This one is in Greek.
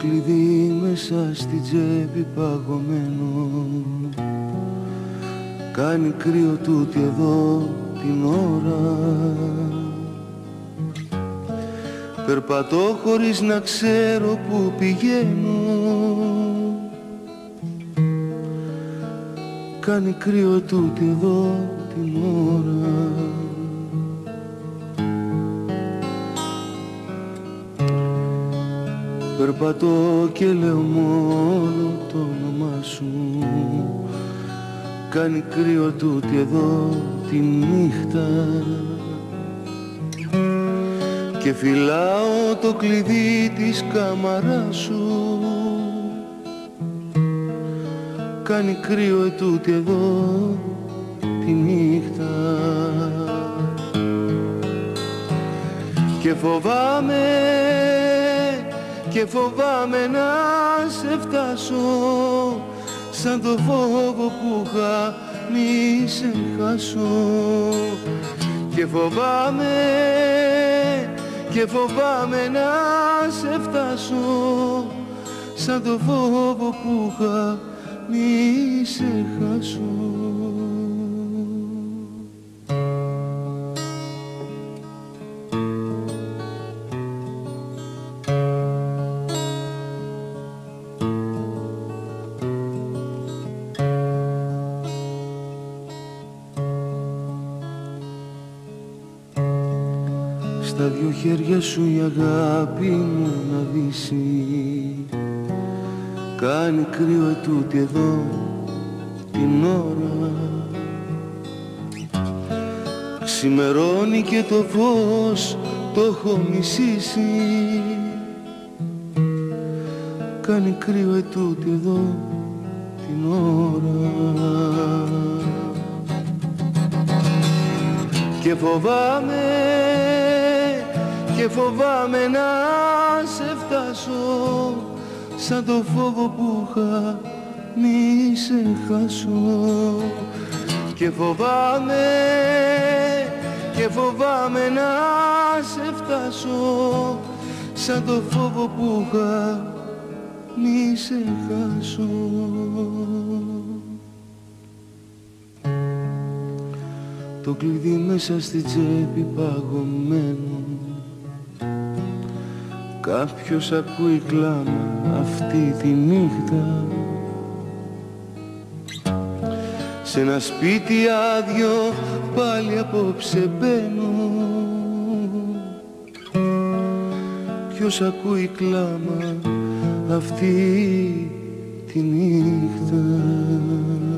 κλειδί μέσα στην τσέπη παγωμένο, κάνει κρύο τούτη εδώ την ώρα. Περπατώ χωρίς να ξέρω που πηγαίνω, κάνει κρύο τούτη εδώ την ώρα. Περπατώ και λέω μόνο το όνομά σου, κάνει κρύο τούτη εδώ τη νύχτα. Και φυλάω το κλειδί της κάμαράς σου, κάνει κρύο ετούτη εδώ τη νύχτα. Και φοβάμαι να σε φτάσω, σαν το φόβο που είχα μη σε χάσω. Και φοβάμαι να σε φτάσω, σαν το φόβο που είχα μη σε χάσω. Στα δυο χέρια σου η αγάπη μου να δύσει, κάνει κρύο ετούτη εδώ την ώρα. Ξημερώνει και το φως το έχω μισήσει, κάνει κρύο ετούτη εδώ την ώρα. Και φοβάμαι να σε φτάσω, σαν το φόβο που είχα μη σε χάσω. Και φοβάμαι να σε φτάσω, σαν το φόβο που είχα μη σε χάσω. Το κλειδί μέσα στη τσέπη παγωμένο, κάποιος ακούει κλάμα αυτή τη νύχτα. Σ' ένα σπίτι άδειο πάλι απόψε μπαίνω, ποιος ακούει κλάμα αυτή τη νύχτα.